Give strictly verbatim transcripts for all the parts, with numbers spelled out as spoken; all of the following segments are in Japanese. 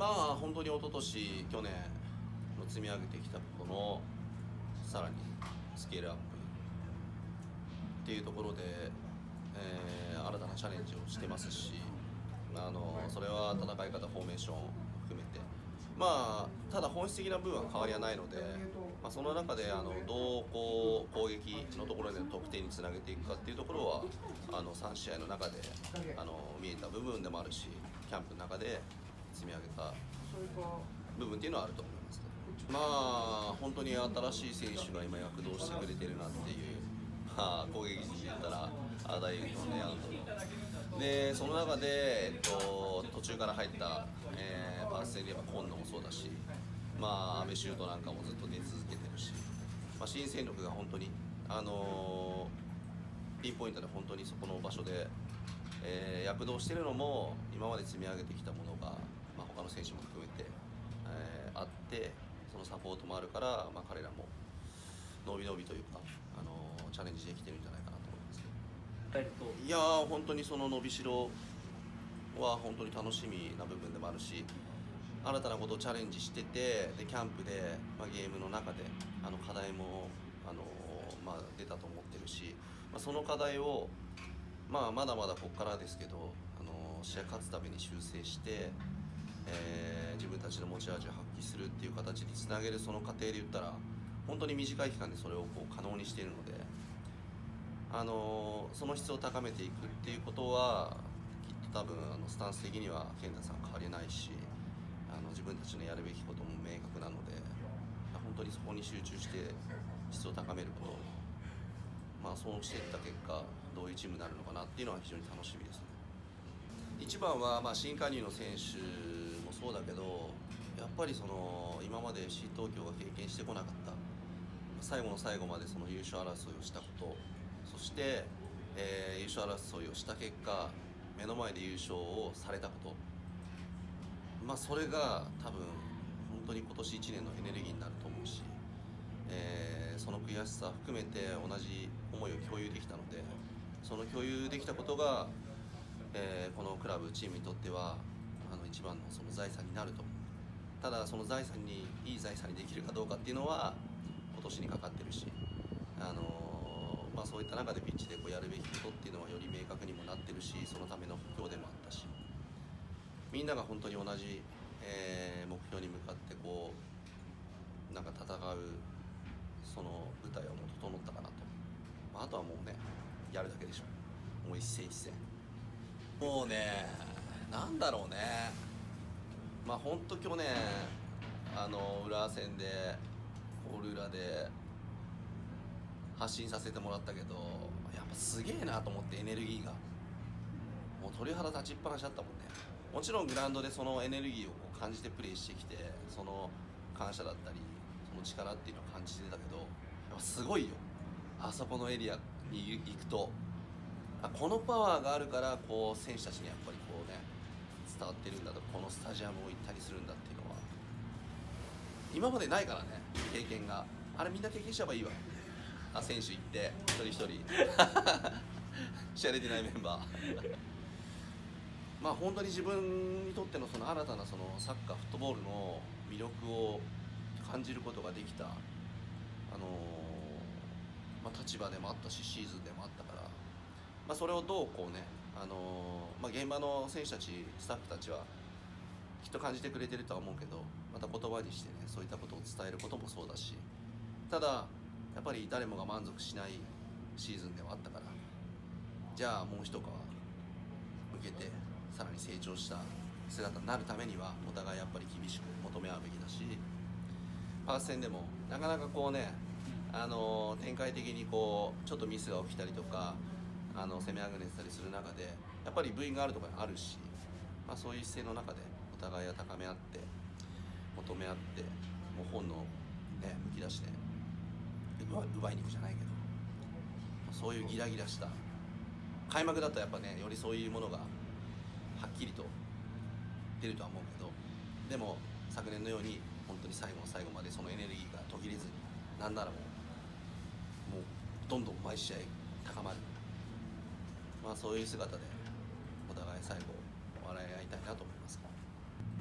あ本当に一昨年去年の積み上げてきたことのさらにスケールアップっていうところで、えー、新たなチャレンジをしてますし、あのそれは戦い方、フォーメーションを含めて、まあ、ただ本質的な部分は変わりはないので、まあ、その中であのどうこう攻撃のところでの得点につなげていくかっていうところはあのさん試合の中であの見えた部分でもあるし、キャンプの中で積み上げた部分っていうのはあると思います。まあ本当に新しい選手が今躍動してくれてるなっていう、まあ、攻撃陣で言ったらアダイユとね、アウトので、その中で、えっと、途中から入った、えー、パース戦で言えば今野もそうだし、まあ、阿部シュートなんかもずっと出続けてるし、まあ、新戦力が本当に、あのー、ピンポイントで本当にそこの場所で、えー、躍動してるのも今まで積み上げてきたものが、まあ、他の選手も含めて、えー、あって、そのサポートもあるから、まあ、彼らも伸び伸びというか、あのー、チャレンジできてるんじゃないかなと思いますけど。いやー本当にその伸びしろは本当に楽しみな部分でもあるし、新たなことをチャレンジしてて、でキャンプで、まあ、ゲームの中であの課題も、あのーまあ、出たと思ってるし、まあ、その課題を、まあ、まだまだここからですけど、あのー、試合勝つために修正して、えー、自分たちの持ち味を発揮するっていう形につなげる、その過程で言ったら本当に短い期間でそれをこう可能にしているので、あのその質を高めていくっていうことはきっと多分あのスタンス的には健太さん変わりないし、あの自分たちのやるべきことも明確なので、本当にそこに集中して質を高めること、まあ、そうしていった結果どういうチームになるのかなっていうのは非常に楽しみですね。一番はまあ新加入の選手もそうだけど、やっぱりその今まで エフシー 東京が経験してこなかった最後の最後までその優勝争いをしたこと、そして、えー、優勝争いをした結果目の前で優勝をされたこと、まあそれが多分本当に今年いちねんのエネルギーになると思うし、えー、その悔しさ含めて同じ思いを共有できたので、その共有できたことが、えー、このクラブチームにとってはあの一番のその財産になると思う。ただその財産にいい財産にできるかどうかっていうのは今年にかかってるし、あのーまあ、そういった中でピッチでこうやるべきことっていうのはより明確にもなってるし、そのための補強でもあったし、みんなが本当に同じ、えー、目標に向かってこうなんか戦うその舞台はもう整ったかなと、まあ、あとはもうねやるだけでしょ。もう一戦一戦もうね、なんだろうね、まあ本当去年あの浦和戦でゴール裏で発信させてもらったけど、やっぱすげえなと思って、エネルギーがもう鳥肌立ちっぱなしだったもんね。もちろんグラウンドでそのエネルギーをこう感じてプレーしてきて、その感謝だったりその力っていうのを感じてたけど、やっぱすごいよ。あそこのエリアに行くと、あこのパワーがあるからこう選手たちにやっぱりこうね伝わってるんだと、このスタジアムを行ったりするんだっていうのは今までないからね、経験が。あれみんな経験しちゃえばいいわ。あ選手行って一人一人試合出てないメンバーまあ本当に自分にとってのその新たなそのサッカーフットボールの魅力を感じることができた、あのーまあ、立場でもあったしシーズンでもあったから、まあ、それをどうこうね、あのーまあ、現場の選手たちスタッフたちはきっと感じてくれてるとは思うけど、また言葉にしてねそういったことを伝えることもそうだし、ただやっぱり誰もが満足しないシーズンではあったから、じゃあもう一皮向けてさらに成長した姿になるためにはお互いやっぱり厳しく求め合うべきだし、パース戦でもなかなかこうね、あの展開的にこうちょっとミスが起きたりとか、あの攻めあぐねてたりする中でやっぱり部員があるところにあるし、まあ、そういう姿勢の中でお互いが高め合って求め合って、もう本の、ね、むき出しで奪奪いに行くじゃないけど、そういうギラギラした開幕だとやっぱねよりそういうものがはっきりと出るとは思うけど、でも昨年のように本当に最後の最後までそのエネルギーが途切れずに、なんならもうもうどんどん毎試合高まる、まあそういう姿でお互い最後笑い合いたいなと思います。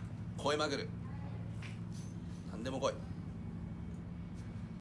超えまくる、何でも来い。